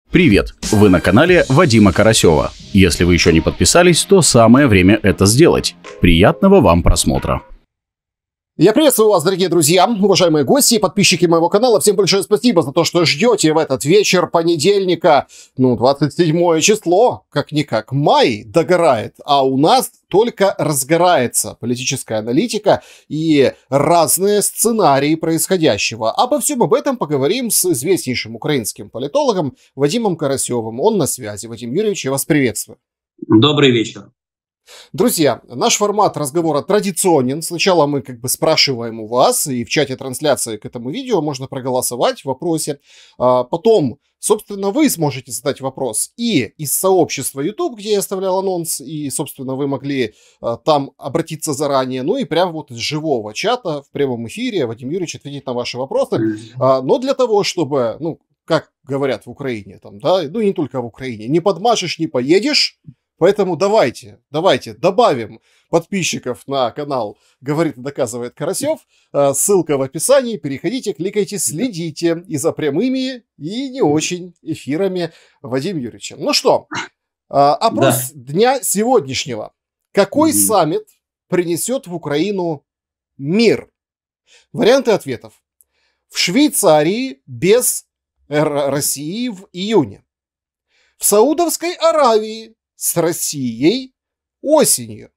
Привет! Вы на канале Вадима Карасева. Если вы еще не подписались, то самое время это сделать. Приятного вам просмотра. Я приветствую вас, дорогие друзья, уважаемые гости и подписчики моего канала. Всем большое спасибо за то, что ждете в этот вечер понедельника. 27 число, как-никак, май догорает, а у нас только разгорается политическая аналитика и разные сценарии происходящего. Обо всем об этом поговорим с известнейшим украинским политологом Вадимом Карасевым. Он на связи. Вадим Юрьевич, я вас приветствую. Добрый вечер. Друзья, наш формат разговора традиционен. Сначала мы спрашиваем у вас, и в чате трансляции к этому видео можно проголосовать в вопросе. Потом, собственно, вы сможете задать вопрос и из сообщества YouTube, где я оставлял анонс, и, собственно, вы могли там обратиться заранее, ну и прямо вот из живого чата в прямом эфире Вадим Юрьевич ответит на ваши вопросы. Но для того, чтобы, как говорят в Украине, не только в Украине, не подмажешь, не поедешь. Поэтому давайте добавим подписчиков на канал «Говорит и доказывает Карасев». Ссылка в описании. Переходите, кликайте, следите и за прямыми, и не очень эфирами Вадима Юрьевича. Ну что, опрос дня сегодняшнего. Какой саммит принесет в Украину мир? Варианты ответов. В Швейцарии без России в июне. В Саудовской Аравии с Россией осенью.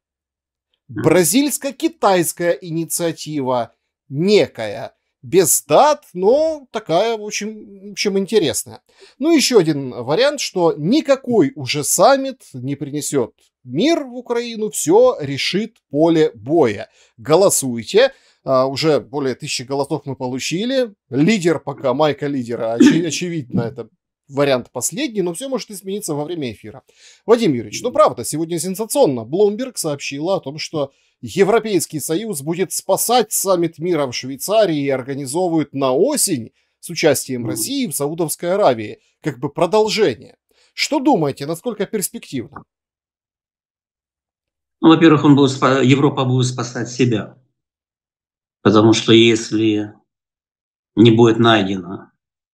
Бразильско-китайская инициатива некая, без дат, но такая, в общем, интересная. Еще один вариант, что никакой уже саммит не принесет мир в Украину, все решит поле боя. Голосуйте. Уже более 1000 голосов мы получили. Лидер пока, майка лидера, очевидно, это вариант последний, но все может измениться во время эфира. Вадим Юрьевич, правда, сегодня сенсационно. Bloomberg сообщила о том, что Европейский Союз будет спасать саммит мира в Швейцарии и организовывают на осень с участием России в Саудовской Аравии. Продолжение. Что думаете, насколько перспективно? Во-первых, Европа будет спасать себя. Потому что если не будет найдено,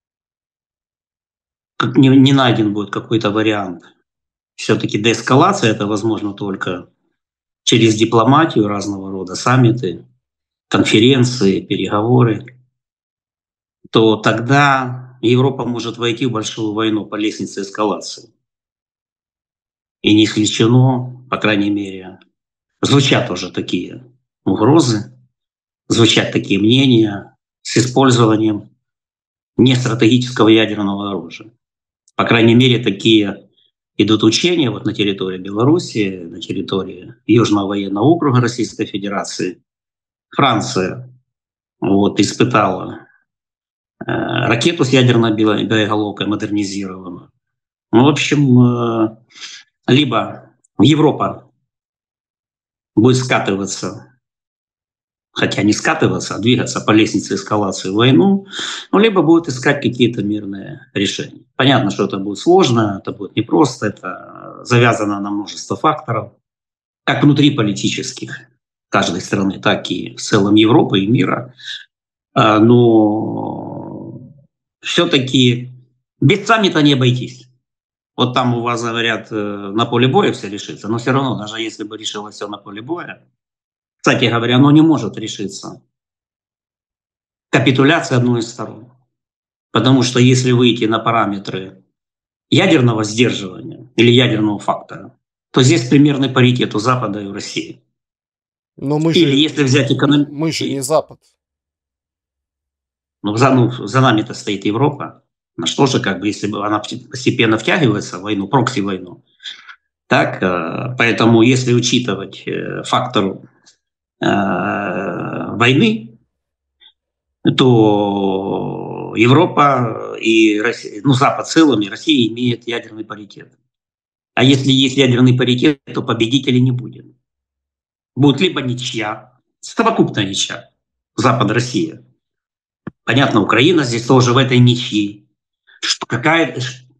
не найден будет какой-то вариант, все-таки деэскалация, это возможно только через дипломатию разного рода, саммиты, конференции, переговоры, то тогда Европа может войти в большую войну по лестнице эскалации. И не исключено, по крайней мере, звучат уже такие угрозы, звучат такие мнения с использованием нестратегического ядерного оружия. По крайней мере, такие идут учения на территории Беларуси, на территории Южного военного округа Российской Федерации. Франция испытала ракету с ядерной боеголовкой, модернизированную. В общем, либо Европа будет скатываться, хотя не скатываться, а двигаться по лестнице эскалации в войну, либо будет искать какие-то мирные решения. Понятно, что это будет сложно, это будет непросто, это завязано на множество факторов, как внутриполитических каждой страны, так и в целом Европы и мира. Но все-таки без саммита не обойтись. Там у вас говорят, на поле боя все решится, но все равно, даже если бы решилось все на поле боя, кстати говоря, оно не может решиться капитуляцией одной из сторон. Потому что если выйти на параметры ядерного сдерживания или ядерного фактора, то здесь примерный паритет у Запада и у России. Но мы если взять мы же не Запад. За нами-то стоит Европа. На что же, если бы она постепенно втягивается в войну, прокси-войну. Так, поэтому если учитывать фактор войны, то Европа и Россия, Запад в целом и Россия имеют ядерный паритет. А если есть ядерный паритет, то победителей не будет. Будет либо ничья, совокупная ничья, Запад-Россия. Понятно, Украина здесь тоже в этой ничьи. Какая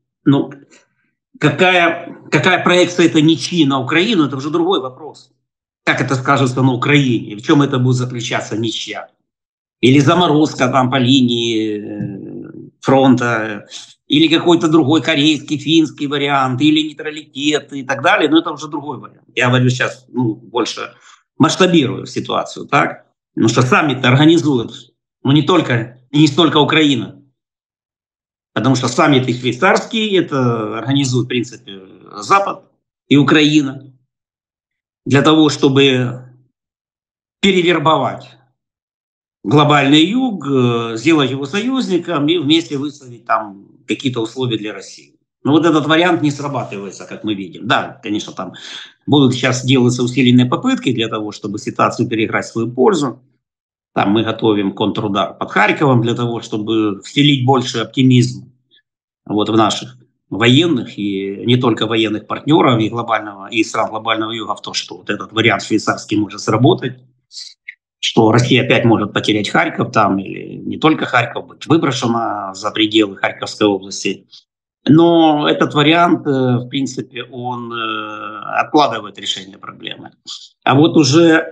проекция этой ничьи на Украину, это уже другой вопрос. Как это скажется на Украине? В чем это будет заключаться ничья? Или заморозка по линии фронта, или какой-то другой корейский, финский вариант, или нейтралитет и так далее, но это уже другой вариант. Я говорю сейчас больше масштабирую ситуацию, так? Потому что саммит организует, не только и не столько Украина, потому что саммит и швейцарский, это организует, в принципе, Запад и Украина для того, чтобы перевербовать глобальный юг, сделать его союзником и вместе выставить там какие-то условия для России. Но вот этот вариант не срабатывается, как мы видим. Да, конечно, там будут сейчас делаться усиленные попытки для того, чтобы ситуацию переиграть в свою пользу. Там мы готовим контрудар под Харьковом для того, чтобы вселить больше оптимизма в наших военных и не только военных партнеров и глобального, и стран глобального юга в то, что вот этот вариант швейцарский может сработать, что Россия опять может потерять Харьков там, или не только Харьков, быть выброшена за пределы Харьковской области. Но этот вариант, в принципе, он откладывает решение проблемы. А вот уже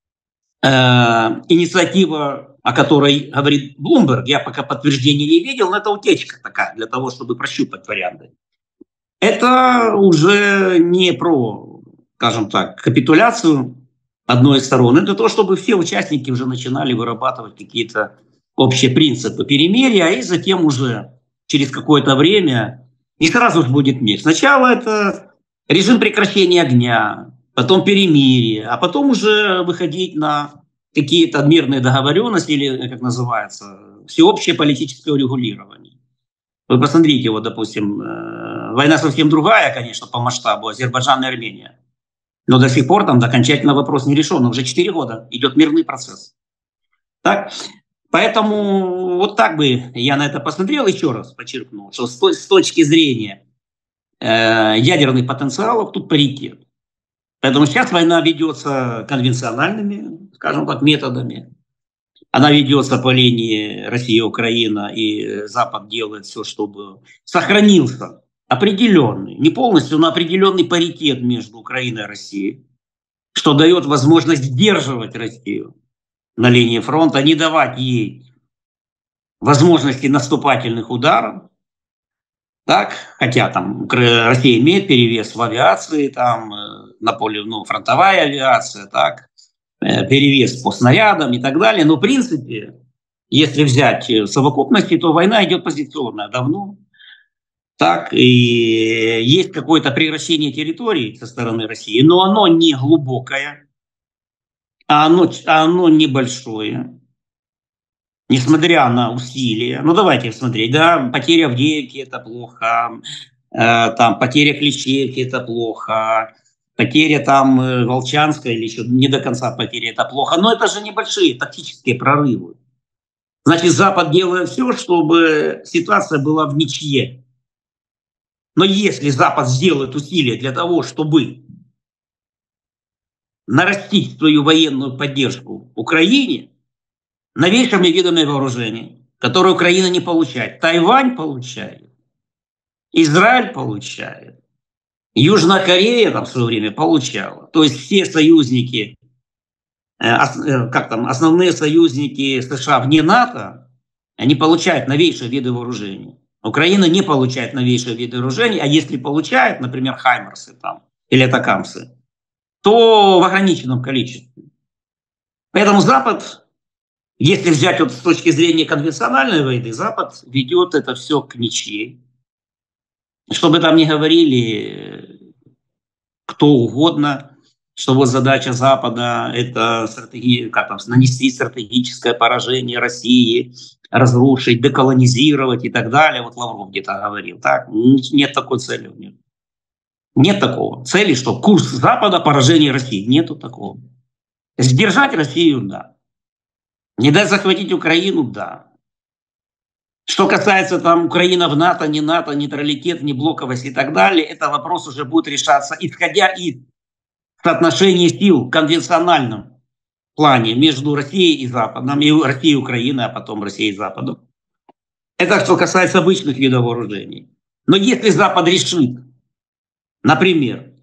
инициатива, о которой говорит Блумберг, я пока подтверждения не видел, но это утечка такая для того, чтобы прощупать варианты. Это уже не про, скажем так, капитуляцию одной из сторон. Это то, чтобы все участники уже начинали вырабатывать какие-то общие принципы перемирия, и затем уже через какое-то время не сразу же будет мир. Сначала это режим прекращения огня, потом перемирие, а потом уже выходить на какие-то мирные договоренности или, как называется, всеобщее политическое урегулирование. Вы посмотрите, вот, допустим, война совсем другая, конечно, по масштабу, Азербайджан и Армения. Но до сих пор там окончательно вопрос не решен. Уже 4 года идет мирный процесс. Так? Поэтому вот так бы я на это посмотрел, еще раз подчеркну, что с точки зрения ядерных потенциалов тут паритет. Поэтому сейчас война ведется конвенциональными, скажем так, методами. Она ведется по линии Россия-Украина, и Запад делает все, чтобы сохранился определенный, не полностью, но определенный паритет между Украиной и Россией, что дает возможность сдерживать Россию на линии фронта, не давать ей возможности наступательных ударов. Так, хотя там Россия имеет перевес в авиации, там на поле, фронтовая авиация, так, перевес по снарядам и так далее. Но в принципе, если взять в совокупности, то война идет позиционная давно. Так, и есть какое-то превращение территорий со стороны России, но оно не глубокое, а оно небольшое, несмотря на усилия. Ну, давайте смотреть, да, потеря Авдеевки – это плохо, там, потеря Клещеевки – это плохо, потеря там Волчанска или еще не до конца потеря – это плохо, но это же небольшие тактические прорывы. Значит, Запад делает все, чтобы ситуация была в ничье. Но если Запад сделает усилия для того, чтобы нарастить свою военную поддержку Украине новейшими видами вооружений, которые Украина не получает, Тайвань получает, Израиль получает, Южная Корея там в свое время получала. То есть все союзники, основные союзники США вне НАТО, они получают новейшие виды вооружений. Украина не получает новейшие виды вооружений, а если получает, например, хаймерсы там, или атакамсы, то в ограниченном количестве. Поэтому Запад, если взять вот с точки зрения конвенциональной войны, Запад ведет это все к ничьей. Чтобы там не говорили кто угодно, что вот задача Запада – это нанести стратегическое поражение России, разрушить, деколонизировать и так далее. Вот Лавров где-то говорил. Так? Нет такой цели у него. Нет такого. Цели, что курс Запада – поражение России. Нету такого. Сдержать Россию – да. Не дать захватить Украину – да. Что касается там Украина в НАТО, нейтралитет, не блоковость и так далее, это вопрос уже будет решаться, исходя из соотношения сил в конвенциональном плане между Россией и Западом, и Россией и Украиной, а потом Россией и Западом. Это что касается обычных видов вооружений. Но если Запад решит, например,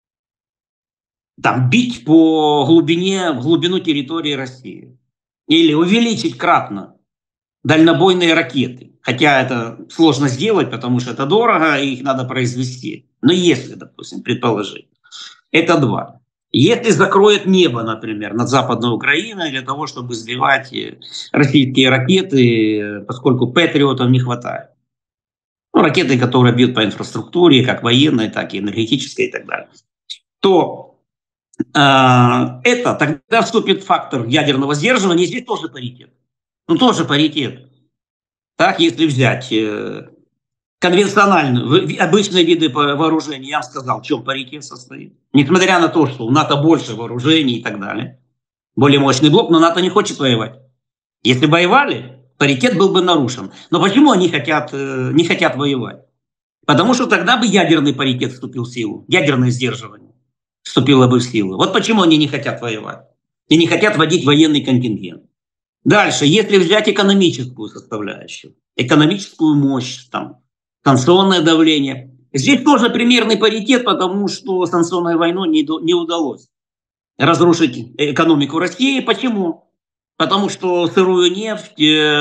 там, бить в глубину территории России или увеличить кратно дальнобойные ракеты. Хотя это сложно сделать, потому что это дорого, и их надо произвести. Но если, допустим, предположить, это 2. Если закроет небо, например, над Западной Украиной для того, чтобы сбивать российские ракеты, поскольку патриотов не хватает. Ну, ракеты, которые бьют по инфраструктуре, как военной, так и энергетической и так далее. То это тогда вступит фактор ядерного сдерживания, и здесь тоже паритет. Ну, тоже паритет. Так, если взять конвенциональные, обычные виды вооружений, я вам сказал, в чем паритет состоит. Несмотря на то, что у НАТО больше вооружений и так далее, более мощный блок, но НАТО не хочет воевать. Если бы воевали, паритет был бы нарушен. Но почему они не хотят воевать? Потому что тогда бы ядерный паритет вступил в силу, ядерное сдерживание вступило бы в силу. Вот почему они не хотят воевать и не хотят вводить военный контингент. Дальше, если взять экономическую составляющую, экономическую мощь, там, санкционное давление, здесь тоже примерный паритет, потому что санкционной войной не удалось разрушить экономику России. Почему? Потому что сырую нефть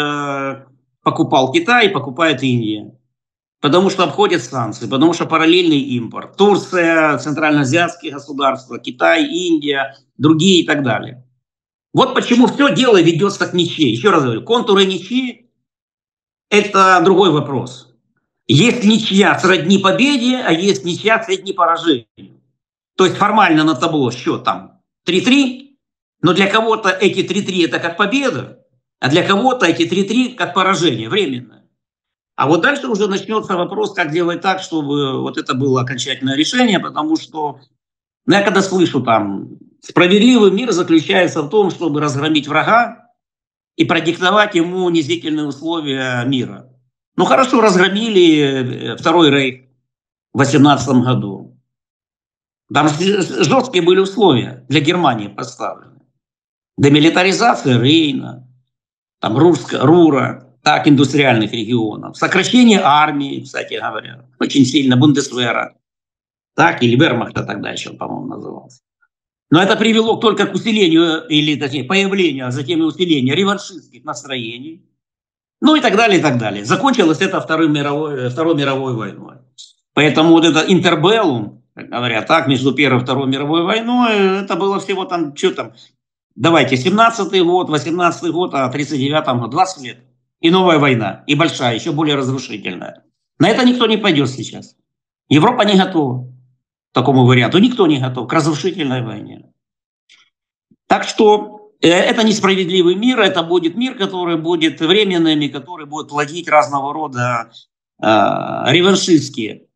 покупал Китай, покупает Индия. Потому что обходят санкции, потому что параллельный импорт. Турция, центральноазиатские государства, Китай, Индия, другие и так далее. Вот почему все дело ведется к ничьей. Еще раз говорю, контуры ничьи – это другой вопрос. Есть ничья сродни победе, а есть ничья сродни поражению. То есть формально на табло счет там 3-3, но для кого-то эти 3-3 это как победа, а для кого-то эти 3-3 как поражение временное. А вот дальше уже начнется вопрос, как делать так, чтобы вот это было окончательное решение, потому что я когда слышу там, справедливый мир заключается в том, чтобы разгромить врага и продиктовать ему унизительные условия мира. Ну хорошо, разгромили Второй Рейх в 18 году. Там жесткие были условия для Германии поставлены. Демилитаризация Рейна, там Рура, так, индустриальных регионов. Сокращение армии, кстати говоря, очень сильно, Бундесвера, так, или Вермахта тогда еще, по-моему, назывался. Но это привело только к усилению, или точнее, появлению, а затем и усилению реваншистских настроений. Ну и так далее, и так далее. Закончилось это Второй мировой войной. Поэтому вот это интербеллум, как говорят, так, между Первой и Второй мировой войной, это было всего там, что там, давайте, 17-й год, 18-й год, а 39-м год, 20 лет. И новая война, и большая, еще более разрушительная. На это никто не пойдет сейчас. Европа не готова к такому варианту. Никто не готов к разрушительной войне. Так что это несправедливый мир, это будет мир, который будет временным, и который будет плодить разного рода реваншистские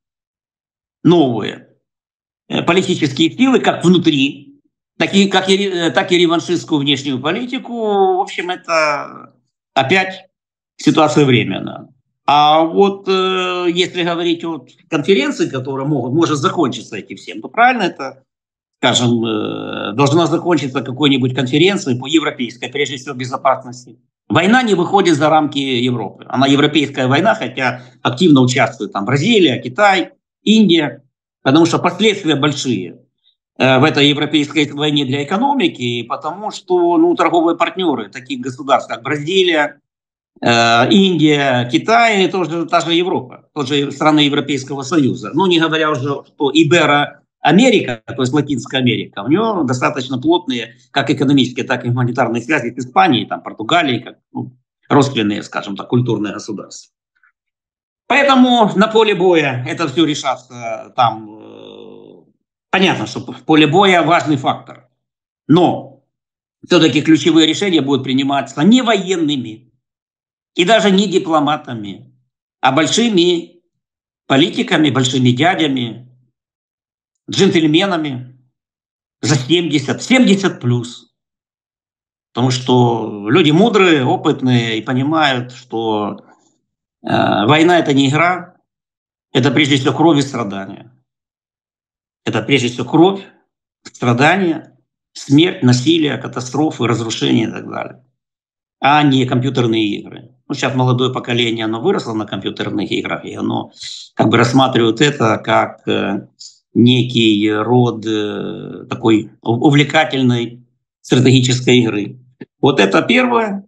новые политические силы, как внутри, так и реваншистскую внешнюю политику. В общем, это опять ситуация временная. А вот если говорить о конференции, которая может закончиться этим всем, то правильно это, скажем, должна закончиться какой-нибудь конференцией по европейской, прежде всего, безопасности. Война не выходит за рамки Европы. Она европейская война, хотя активно участвуют там Бразилия, Китай, Индия, потому что последствия большие в этой европейской войне для экономики, потому что торговые партнеры таких государств, как Бразилия, Индия, Китай, тоже та же Европа, тоже страны Европейского Союза. Ну, не говоря уже, что Иберо-Америка, то есть Латинская Америка, у нее достаточно плотные как экономические, так и гуманитарные связи с Испанией, там, Португалией, как родственные, скажем так, культурные государства. Поэтому на поле боя это все решаться там. Понятно, что в поле боя важный фактор. Но все-таки ключевые решения будут приниматься не военными и даже не дипломатами, а большими политиками, большими дядями, джентльменами за 70 плюс. Потому что люди мудрые, опытные и понимают, что война – это не игра, это прежде всего кровь и страдания. Это прежде всего кровь, страдания, смерть, насилие, катастрофы, разрушения и так далее. А не компьютерные игры. Ну, сейчас молодое поколение, оно выросло на компьютерных играх, и оно как бы рассматривает это как некий род такой увлекательной стратегической игры. Вот это первое.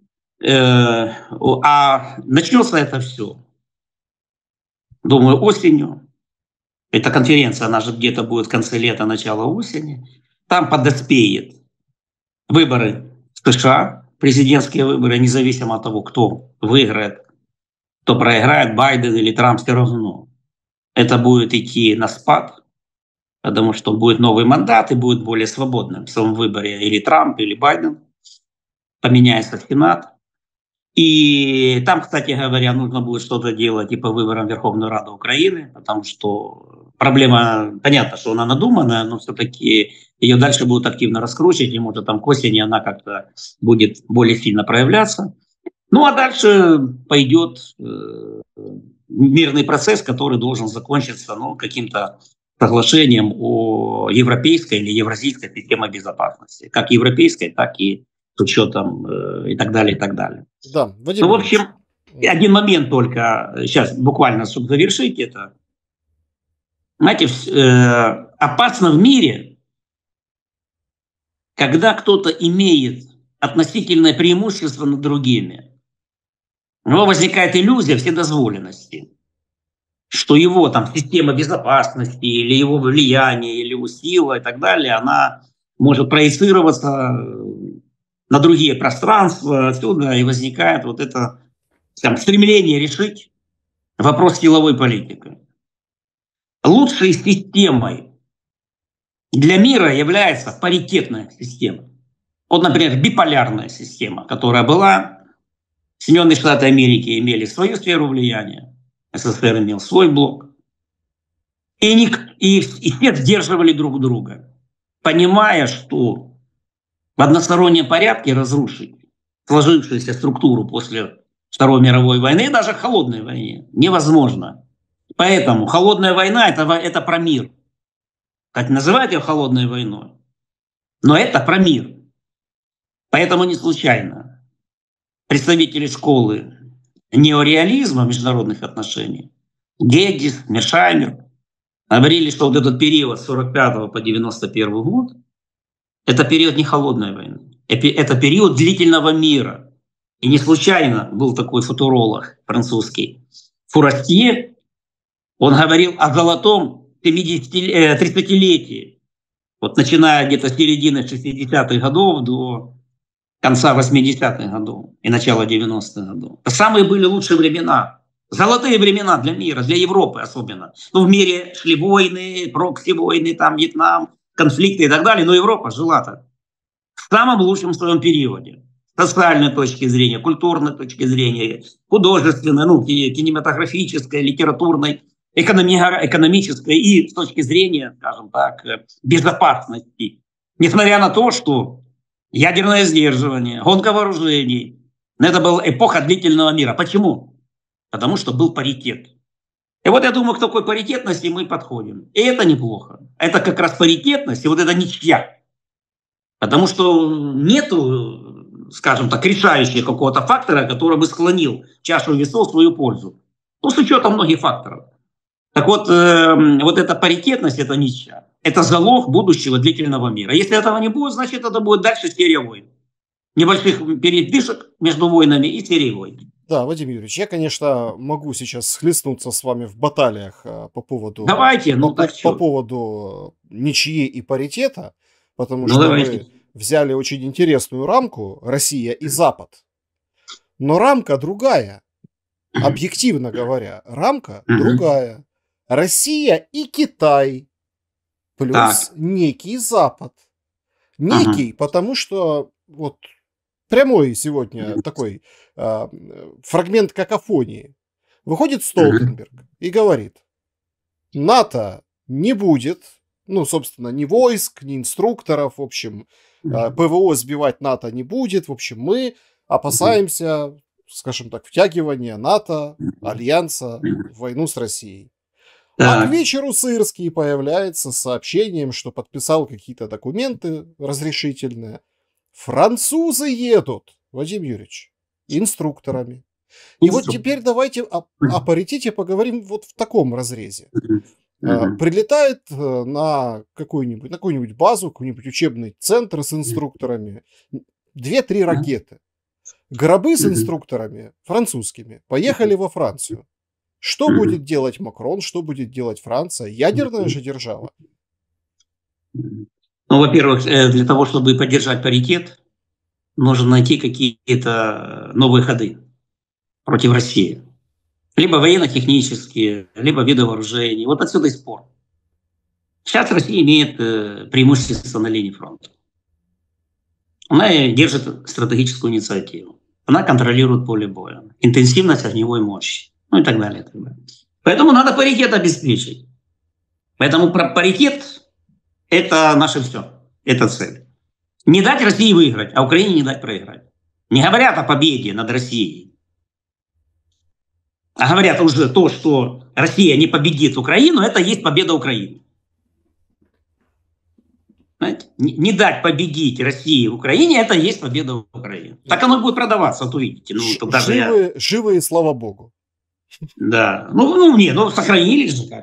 А начнется это все, думаю, осенью. Эта конференция, она же где-то будет в конце лета, начало осени. Там подоспеет выборы в США, президентские выборы, независимо от того, кто выиграет, кто проиграет, Байден или Трамп, все равно. Это будет идти на спад, потому что будет новый мандат и будет более свободным в своем выборе или Трамп, или Байден. Поменяется Сенат. И там, кстати говоря, нужно будет что-то делать и по выборам в Верховную Раду Украины, потому что проблема, понятно, что она надуманная, но все-таки ее дальше будут активно раскручивать, и может там к осени она как-то будет более сильно проявляться. Ну а дальше пойдет мирный процесс, который должен закончиться каким-то соглашением о европейской или евразийской системе безопасности. Как европейской, так и с учетом и так далее, и так далее. Да, Вадим, в общем, один момент только, сейчас буквально, чтобы завершить это. Знаете, опасно в мире, когда кто-то имеет относительное преимущество над другими. У него возникает иллюзия вседозволенности, что его там система безопасности или его влияние, или его сила и так далее, она может проецироваться на другие пространства, отсюда и возникает вот это стремление решить вопрос силовой политики. Лучшей системой для мира является паритетная система. Вот, например, биполярная система, которая была. Соединенные Штаты Америки имели свою сферу влияния, СССР имел свой блок. И все сдерживали друг друга, понимая, что в одностороннем порядке разрушить сложившуюся структуру после Второй мировой войны, и даже холодной войны, невозможно. Поэтому холодная война это про мир. Как называют ее холодной войной, но это про мир. Поэтому не случайно представители школы неореализма международных отношений, Геддис, Мершаймер, говорили, что вот этот период с 1945 по 1991 год это период не холодной войны, это период длительного мира. И не случайно был такой футуролог французский Фурастье, он говорил о золотом 30-летии, вот начиная где-то с середины 60-х годов до конца 80-х годов и начала 90-х годов. Это самые были лучшие времена, золотые времена для мира, для Европы особенно. В мире шли войны, прокси-войны, там Вьетнам, конфликты и так далее, но Европа жила-то в самом лучшем своем периоде. С социальной точки зрения, культурной точки зрения, художественной, кинематографической, литературной, экономической и с точки зрения, скажем так, безопасности. Несмотря на то, что ядерное сдерживание, гонка вооружений, это была эпоха длительного мира. Почему? Потому что был паритет. И вот я думаю, к такой паритетности мы подходим. И это неплохо. Это как раз паритетность, и вот это ничья. Потому что нету, скажем так, решающего какого-то фактора, который бы склонил чашу весов в свою пользу. С учетом многих факторов. Так вот, вот эта паритетность, это ничья. Это залог будущего длительного мира. Если этого не будет, значит, это будет дальше серия войн. Небольших передышек между войнами и серией войн. Да, Вадим Юрьевич, я, конечно, могу сейчас схлестнуться с вами в баталиях по поводу, давайте, по поводу ничьи и паритета, потому что вы взяли очень интересную рамку «Россия и Запад». Но рамка другая. Объективно говоря, рамка другая. Россия и Китай плюс некий Запад. Некий, потому что вот прямой сегодня такой фрагмент какофонии. Выходит Столтенберг и говорит: НАТО не будет, собственно, ни войск, ни инструкторов, в общем, ПВО сбивать НАТО не будет, в общем, мы опасаемся, скажем так, втягивания НАТО, Альянса в войну с Россией. А к вечеру Сырский появляется с сообщением, что подписал какие-то документы разрешительные. Французы едут, Вадим Юрьевич, инструкторами. И вот теперь давайте о паритете поговорим вот в таком разрезе. Прилетает на какую-нибудь базу, какой-нибудь учебный центр с инструкторами 2-3 ракеты. Гробы с инструкторами французскими поехали во Францию. Что будет делать Макрон, что будет делать Франция? Ядерная же держава. Ну, во-первых, для того, чтобы поддержать паритет, нужно найти какие-то новые ходы против России. Либо военно-технические, либо виды вооружений. Вот отсюда и спор. Сейчас Россия имеет преимущество на линии фронта. Она держит стратегическую инициативу. Она контролирует поле боя, интенсивность огневой мощи, ну и так далее, и так далее. Поэтому надо паритет обеспечить. Поэтому паритет – это наше все, это цель. Не дать России выиграть, а Украине не дать проиграть. Не говорят о победе над Россией, а говорят уже то, что Россия не победит Украину, это есть победа Украины. Знаете? Не дать победить России в Украине, это есть победа Украины. Так оно будет продаваться, вот увидите. Живы и слава богу. Да. Сохранились же.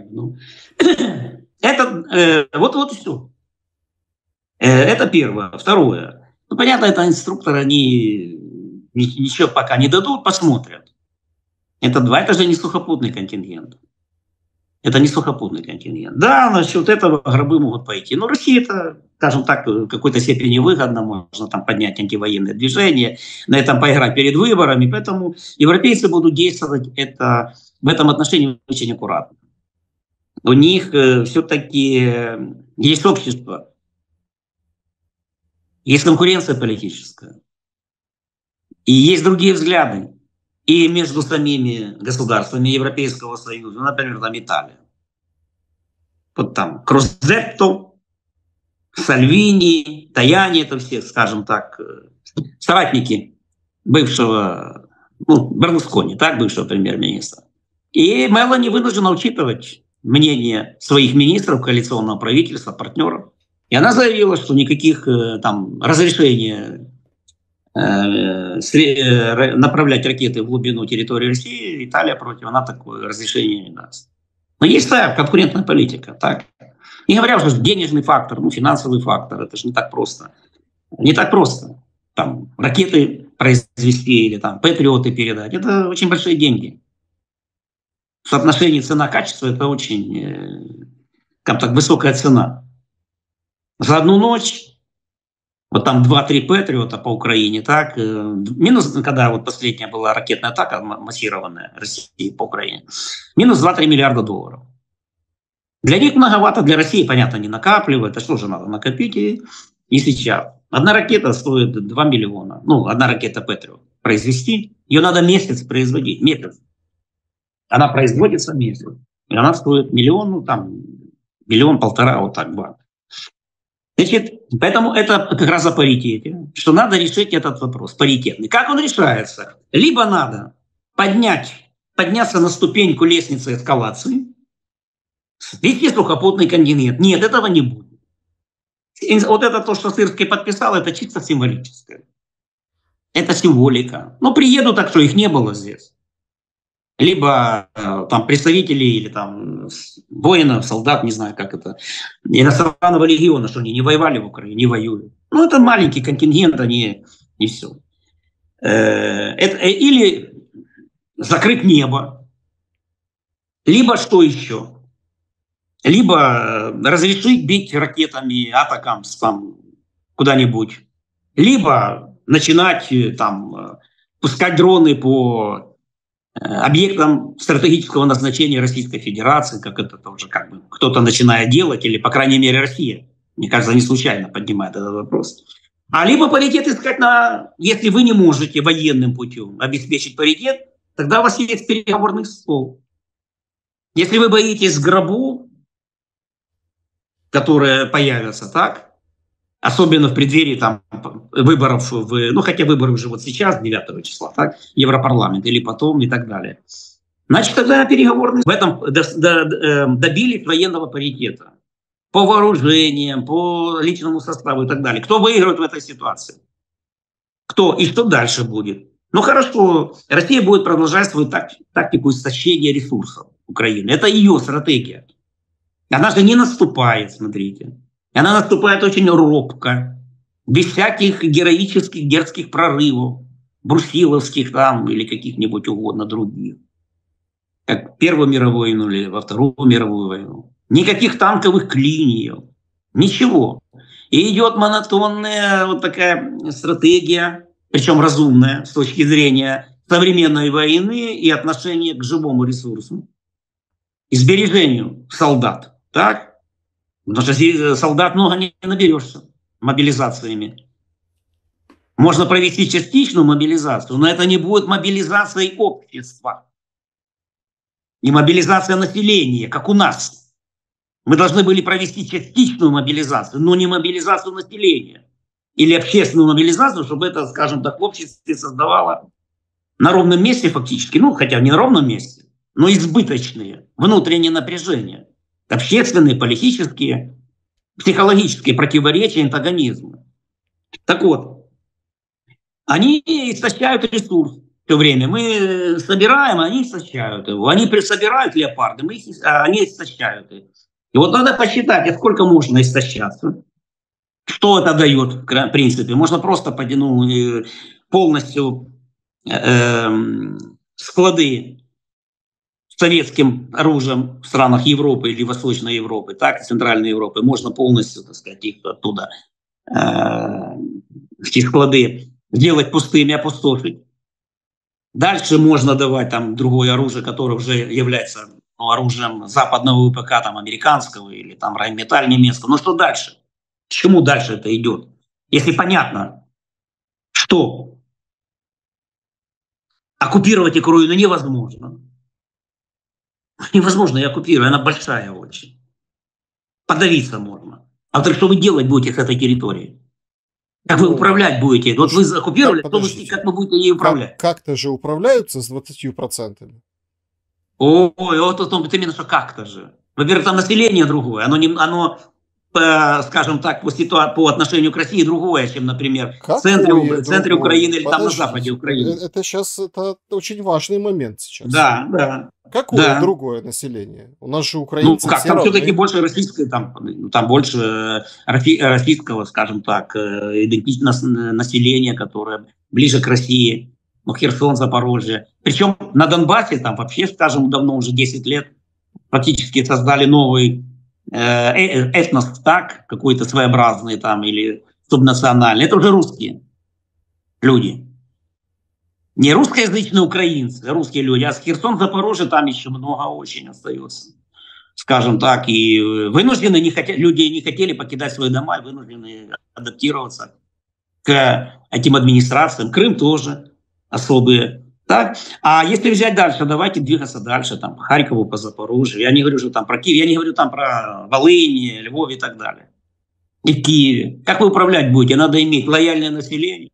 Это вот и все. Это первое. Второе. Понятно, это инструкторы, они ничего пока не дадут, посмотрят. Это же не сухопутный контингент. Это не сухопутный контингент. Да, насчет этого гробы могут пойти. Но России это, скажем так, в какой-то степени выгодно. Можно там поднять антивоенное движение, на этом поиграть перед выборами. Поэтому европейцы будут действовать в этом отношении очень аккуратно. У них все-таки есть общество, есть конкуренция политическая, и есть другие взгляды. И между самими государствами Европейского Союза, например, там Италия. Вот там Крузетто, Сальвини, Таяни, это все, скажем так, соратники бывшего, Берлускони, так, бывшего премьер-министра. И Мелани вынуждена учитывать мнение своих министров, коалиционного правительства, партнеров. И она заявила, что никаких там разрешений направлять ракеты в глубину территории России, Италия против, она такое разрешение не даст. Но есть конкурентная политика, так. Не говоря уже денежный фактор, финансовый фактор, это же не так просто. Не так просто. Там ракеты произвести или там патриоты передать, это очень большие деньги. В соотношении цена-качество это очень, высокая цена. За одну ночь вот там 2-3 патриота по Украине, так, минус, когда вот последняя была ракетная атака массированная России по Украине, минус 2-3 миллиарда долларов. Для них многовато, для России, понятно, не накапливают, а что же надо накопить и сейчас. Одна ракета стоит 2 миллиона, одна ракета Патриот произвести, ее надо месяц производить, месяц. Она производится месяц, и она стоит миллион, 1,5 вот так, бат. Значит, поэтому это как раз о паритете, что надо решить этот вопрос паритетный. Как он решается? Либо надо подняться на ступеньку лестницы эскалации, ввести сухопутный контингент. Нет, этого не будет. Вот это то, что Сырский подписал, это чисто символическое. Это символика. Приедут так, что их не было здесь. Либо там представителей или там воинов, солдат, не знаю, как это, иностранного легиона, что они не воевали в Украине, не воюют. Это маленький контингент, они и все. Или закрыть небо, либо что еще? Либо разрешить бить ракетами атакамс там куда-нибудь, либо начинать там пускать дроны по объектом стратегического назначения Российской Федерации, как это тоже кто-то начинает делать, или, по крайней мере, Россия. Мне кажется, не случайно поднимает этот вопрос. Либо паритет искать если вы не можете военным путем обеспечить паритет, тогда у вас есть переговорный стол. Если вы боитесь гробу, которые появятся, так, особенно в преддверии выборов, хотя выборы уже вот сейчас, 9 числа, так, Европарламент, или потом, и так далее. Значит, тогда переговорные в этом добились военного паритета. По вооружениям, по личному составу и так далее. Кто выиграет в этой ситуации? Кто и что дальше будет? Хорошо, Россия будет продолжать свою тактику истощения ресурсов Украины. Это ее стратегия. Она же не наступает, смотрите. Она наступает очень робко, без всяких героических, дерзких прорывов. брусиловских там или каких-нибудь угодно других. Как в Первую мировую войну или во Вторую мировую войну. Никаких танковых клиний, ничего. И идет монотонная вот такая стратегия, причем разумная с точки зрения современной войны и отношения к живому ресурсу. И сбережению солдат. Так? Потому что здесь солдат много не наберешься мобилизациями. Можно провести частичную мобилизацию, но это не будет мобилизацией общества. Не мобилизация населения, как у нас. Мы должны были провести частичную мобилизацию, но не мобилизацию населения. Или общественную мобилизацию, чтобы это, скажем так, в обществе создавало на ровном месте фактически, ну, хотя не на ровном месте, но избыточные внутренние напряжения. Общественные, политические, психологические противоречия, антагонизмы. Так вот, они истощают ресурс все время. Мы собираем, а они истощают его. Они собирают леопарды, они истощают их. И вот надо посчитать, сколько можно истощаться. Что это дает, в принципе? Можно просто полностью склады с советским оружием в странах Европы или Восточной Европы, так и Центральной Европы, можно полностью, так сказать, их оттуда, эти склады, сделать пустыми, опустошить. Дальше можно давать там другое оружие, которое уже является оружием западного ВПК, там, американского или там Райнметаль немецкого. Но что дальше? К чему дальше это идет? Если понятно, что оккупировать Украину невозможно. Невозможно ее оккупировать, она большая очень. Подавиться можно. А вот что вы делать будете с этой территорией? Как вы управлять будете? Вот вы оккупировали, как вы будете ей управлять? Как-то же управляются с 20%. Ой, вот именно что как-то же. Во-первых, там население другое. Оно скажем так, по отношению к России другое, чем, например, в центре Украины или там на западе Украины. Это сейчас очень важный момент сейчас. Да, да. Какое другое население? У нас же украинцы там все-таки больше российское, там больше российского, скажем так, идентичного населения, которое ближе к России. Ну, Херсон, Запорожье. Причем на Донбассе там вообще, скажем, давно, уже 10 лет, фактически создали новый этнос, так, какой-то своеобразный там или субнациональный. Это уже русские люди. Не русскоязычные украинцы, а русские люди. А с Херсон, Запорожье там еще много очень остается. Скажем так, и вынуждены люди не хотели покидать свои дома, и вынуждены адаптироваться к этим администрациям. Крым тоже особые. Так? А если взять дальше, давайте двигаться дальше, там, по Харькову, по Запорожью. Я не говорю уже там про Киев, я не говорю там про Волынь, Львов и так далее. И в Киеве. Как вы управлять будете? Надо иметь лояльное население,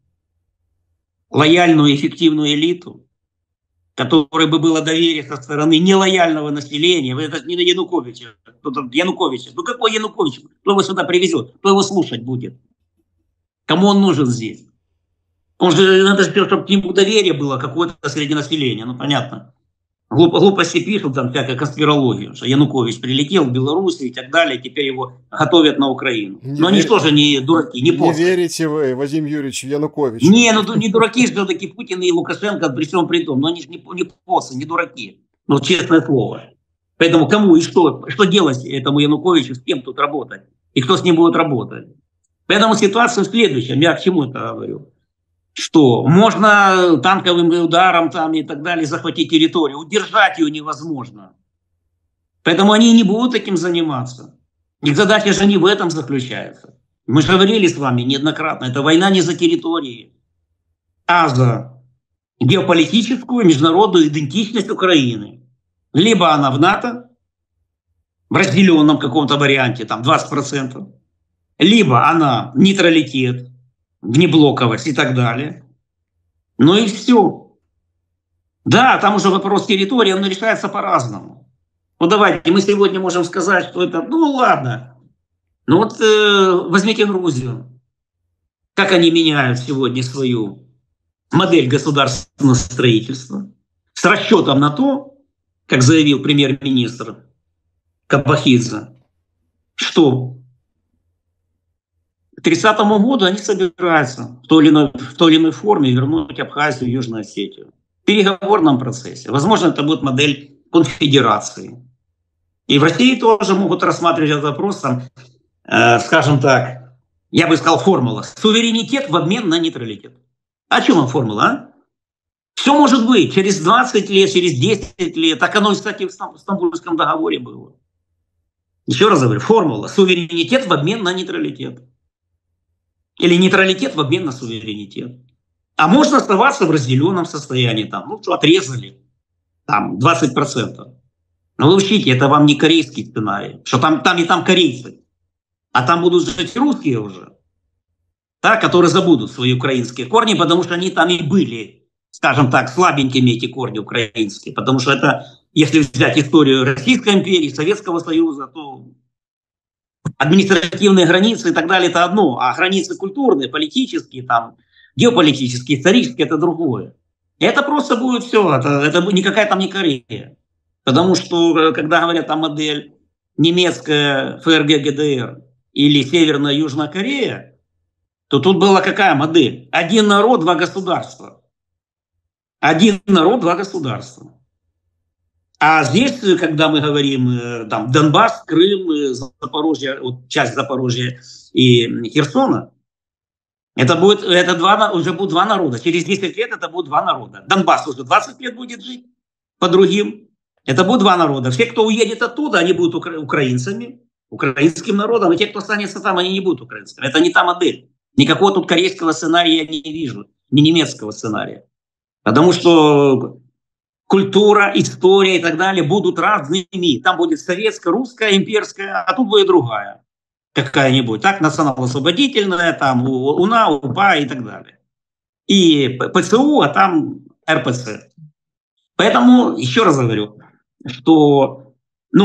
лояльную, эффективную элиту, которой бы было доверие со стороны нелояльного населения. Вы это не на Януковича. Януковича. Ну какой Янукович? Кто его сюда привезет? Кто его слушать будет? Кому он нужен здесь? Он же, надо, чтобы к нему доверие было какое-то среди населения. Ну, понятно. Глупости пишут, там всякая конспирология, что Янукович прилетел в Белоруссию и так далее, теперь его готовят на Украину. Но они тоже не дураки, не просто. Не верите вы, Вадим Юрьевич, в Януковича? Не дураки же все-таки Путин и Лукашенко при всем при том. Но они же не посы, не дураки. Ну, честное слово. Поэтому кому и что делать этому Януковичу, с кем тут работать? И кто с ним будет работать? Поэтому ситуация в следующем. Я к чему это говорю? Что можно танковым ударом там и так далее захватить территорию, удержать ее невозможно. Поэтому они не будут этим заниматься. Их задача же не в этом заключается. Мы же говорили с вами неоднократно, это война не за территории, а за геополитическую международную идентичность Украины. Либо она в НАТО, в разделенном каком-то варианте, там 20%, либо она нейтралитет, внеблоковость и так далее. Ну и все. Да, там уже вопрос территории, он решается по-разному. Ну давайте, мы сегодня можем сказать, что это, ну ладно. Ну вот возьмите Грузию. Как они меняют сегодня свою модель государственного строительства с расчетом на то, как заявил премьер-министр Кабахидзе, что 30-му году они собираются в той или иной форме вернуть Абхазию и Южную Осетию. В переговорном процессе. Возможно, это будет модель конфедерации. И в России тоже могут рассматривать этот вопрос, там, скажем так, я бы сказал, формула. Суверенитет в обмен на нейтралитет. О чем вам формула, а? Все может быть. Через 20 лет, через 10 лет. Так оно, кстати, в Стамбульском договоре было. Еще раз говорю, формула. Суверенитет в обмен на нейтралитет. Или нейтралитет в обмен на суверенитет. А можно оставаться в разделенном состоянии. Там, ну что, отрезали. Там 20%. Но вы учтите, это вам не корейский сценарий. Что там и там корейцы. А там будут жить русские уже. Да, которые забудут свои украинские корни, потому что они там и были, скажем так, слабенькими, эти корни украинские. Потому что это, если взять историю Российской империи, Советского Союза, то административные границы и так далее – это одно. А границы культурные, политические, там, геополитические, исторические – это другое. И это просто будет все. Это никакая там не Корея. Потому что, когда говорят о модель немецкая ФРГ, ГДР или Северная Южная Корея, то тут была какая модель? Один народ, два государства. Один народ, два государства. А здесь, когда мы говорим, там, Донбасс, Крым, Запорожье, вот часть Запорожья и Херсона, это уже будет два народа. Через 10 лет это будут два народа. Донбасс уже 20 лет будет жить по другим. Это будут два народа. Все, кто уедет оттуда, они будут украинцами, украинским народом. И те, кто останется там, они не будут украинцами. Это не та модель. Никакого тут корейского сценария я не вижу. Ни немецкого сценария. Потому что культура, история и так далее будут разными. Там будет советская, русская, имперская, а тут будет другая. Какая-нибудь. Так, национал-освободительная, там, УНА, УПА и так далее. И ПЦУ, а там РПЦ. Поэтому, еще раз говорю, что,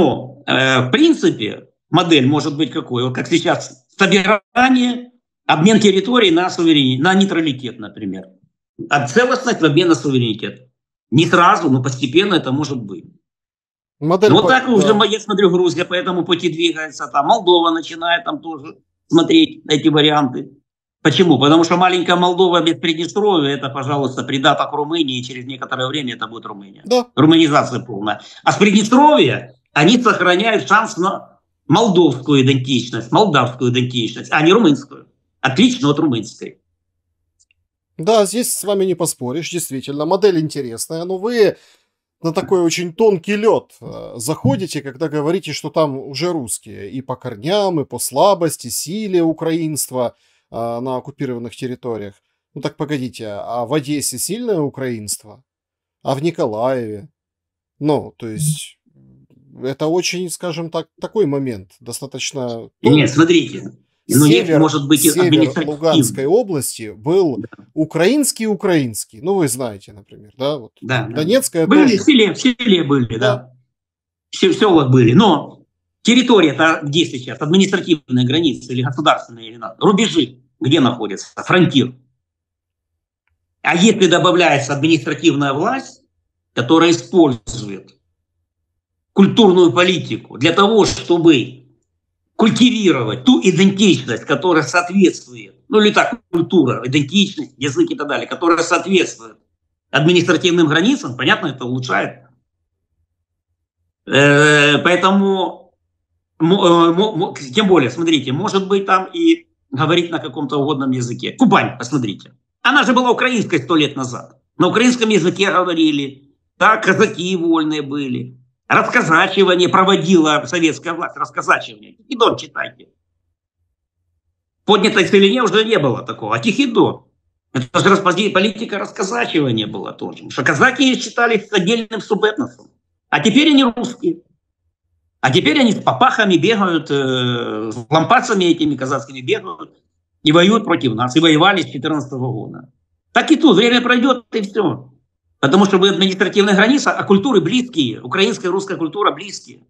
в принципе, модель может быть какой? Вот как сейчас, собирание, обмен территорий на суверенитет, на нейтралитет, например. А целостность в обмен на суверенитет. Не сразу, но постепенно это может быть. Модель вот так уже, я смотрю, Грузия по этому пути двигается. Там Молдова начинает там тоже смотреть эти варианты. Почему? Потому что маленькая Молдова без Приднестровья, это, пожалуйста, придаток Румынии, и через некоторое время это будет Румыния. Да. Румынизация полная. А с Приднестровья они сохраняют шанс на молдовскую идентичность, молдавскую идентичность, а не румынскую. Отлично от румынской. Да, здесь с вами не поспоришь, действительно, модель интересная, но вы на такой очень тонкий лед заходите, когда говорите, что там уже русские и по корням, и по слабости, силе украинства на оккупированных территориях. Ну так погодите, а в Одессе сильное украинство? А в Николаеве? Ну, то есть, это очень, скажем так, такой момент, достаточно... Нет, смотрите, север, может быть, север Луганской области был украинский. Ну, вы знаете, например, да? Вот. Да, Донецкая были, тоже. в селе были, да. В селах были, но... Территория-то где сейчас? Административные границы или государственные, или рубежи, где находятся? Фронтир. А если добавляется административная власть, которая использует культурную политику для того, чтобы культивировать ту идентичность, которая соответствует, ну или так, культура, идентичность, язык и так далее, которая соответствует административным границам, понятно, это улучшает. Поэтому... Тем более, смотрите, может быть там и говорить на каком-то угодном языке. Кубань, посмотрите. Она же была украинской 100 лет назад. На украинском языке говорили. Так, казаки вольные были. Расказачивание проводила советская власть. Расказачивание. Тихидон читайте. Поднятой целине уже не было такого. А Тихидон. Это же политика расказачивания была тоже. Потому что казаки считались отдельным субэтносом. А теперь они русские. А теперь они с попахами бегают, с лампасами этими казацкими бегают и воюют против нас. И воевали с 2014 года. Так и тут. Время пройдет, и все. Потому что вы административная граница, а культуры близкие. Украинская и русская культура близкие.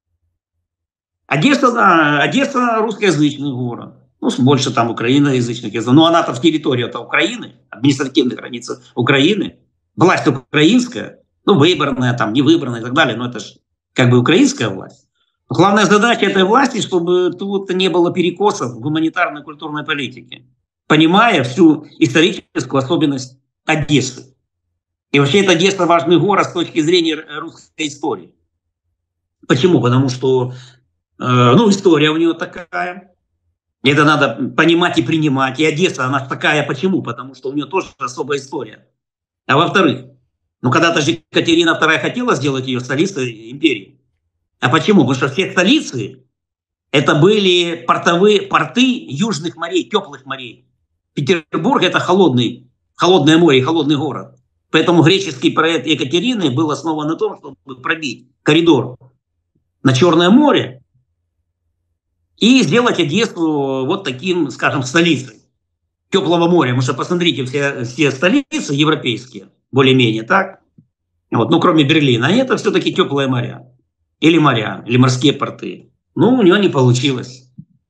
Одесса русскоязычный город. Ну, больше там украиноязычных языков. Но она-то в территории Украины, административной границы Украины. Власть украинская, ну, выборная, там, невыборная и так далее. Но это же как бы украинская власть. Главная задача этой власти, чтобы тут не было перекосов в гуманитарной и культурной политике, понимая всю историческую особенность Одессы. И вообще эта Одесса важный город с точки зрения русской истории. Почему? Потому что история у нее такая. Это надо понимать и принимать. И Одесса, она такая почему? Потому что у нее тоже особая история. А во-вторых, когда-то же Екатерина II хотела сделать ее столицей империи. А почему? Потому что все столицы это были порты южных морей, теплых морей. Петербург это холодное море, холодный город. Поэтому греческий проект Екатерины был основан на том, чтобы пробить коридор на Черное море и сделать Одессу вот таким, скажем, столицей теплого моря. Потому что посмотрите, все столицы европейские, более-менее, так, кроме Берлина, они это все-таки теплые моря. Или морские порты. У нее не получилось.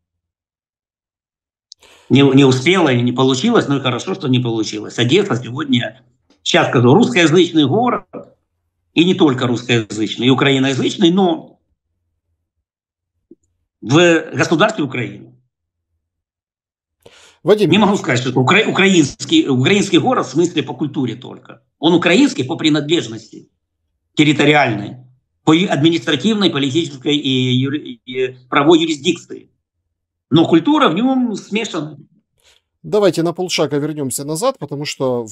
Не успела и не получилось, и хорошо, что не получилось. Одесса сегодня, сейчас скажу, русскоязычный город, и не только русскоязычный, и украиноязычный, но в государстве Украины. Вадим, не могу сказать, что это украинский город в смысле по культуре только. Он украинский по принадлежности территориальной, по административной, политической и правовой юрисдикции. Но культура в нем смешана. Давайте на полшага вернемся назад, потому что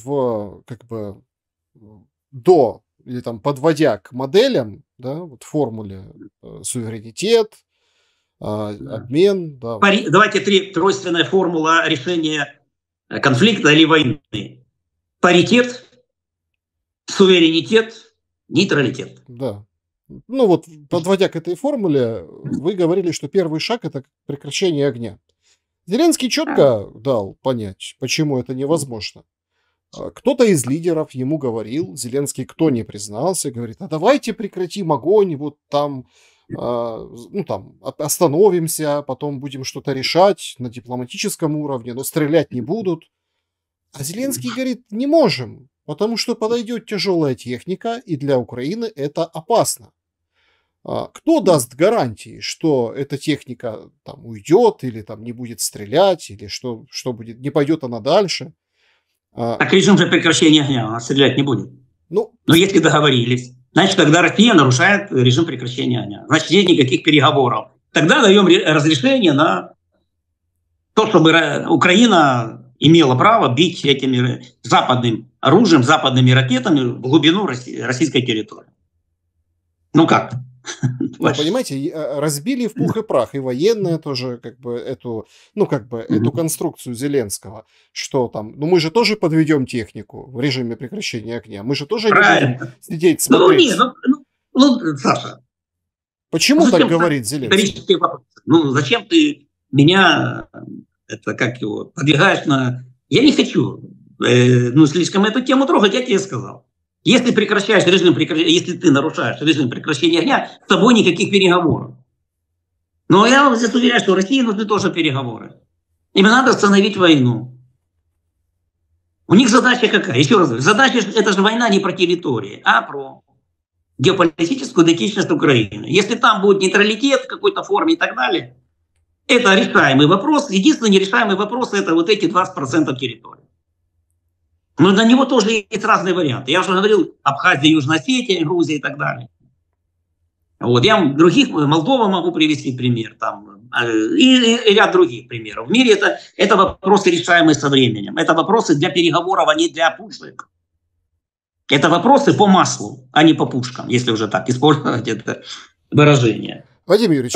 подводя к моделям, да, вот формуле суверенитет, обмен. Да. Давайте тройственная формула решения конфликта или войны. Паритет, суверенитет, нейтралитет. Да. Подводя к этой формуле, вы говорили, что первый шаг – это прекращение огня. Зеленский четко дал понять, почему это невозможно. Кто-то из лидеров ему говорил, Зеленский кто не признался, говорит, а давайте прекратим огонь, остановимся, потом будем что-то решать на дипломатическом уровне, но стрелять не будут. А Зеленский говорит, не можем, потому что подойдет тяжелая техника, и для Украины это опасно. Кто даст гарантии, что эта техника уйдет, или не будет стрелять, или что будет, не пойдет она дальше? Так режим же прекращения огня, она стрелять не будет. Но если договорились, значит, тогда Россия нарушает режим прекращения огня. Значит, нет никаких переговоров. Тогда даем разрешение на то, чтобы Украина имела право бить этим западным оружием, западными ракетами в глубину российской территории. Как? Понимаете, разбили в пух и прах и военные тоже эту конструкцию Зеленского, что мы же тоже подведем технику в режиме прекращения огня, мы же тоже не будем сидеть смотреть. Саша. Почему так говорит Зеленский? Зачем ты меня подвигаешь на... Я не хочу слишком эту тему трогать, я тебе сказал. Если если ты нарушаешь режим прекращения огня, с тобой никаких переговоров. Но я вам здесь уверяю, что России нужны тоже переговоры. Им надо остановить войну. У них задача какая? Еще раз говорю, задача это же война не про территории, а про геополитическую идентичность Украины. Если там будет нейтралитет в какой-то форме и так далее, это решаемый вопрос. Единственный нерешаемый вопрос это эти 20% территории. Но на него тоже есть разные варианты. Я уже говорил, Абхазия, Южная Осетия, Грузия и так далее. Я Молдова могу привести пример, и ряд других примеров. В мире это вопросы, решаемые со временем. Это вопросы для переговоров, а не для пушек. Это вопросы по маслу, а не по пушкам, если уже так использовать это выражение. Вадим Юрьевич.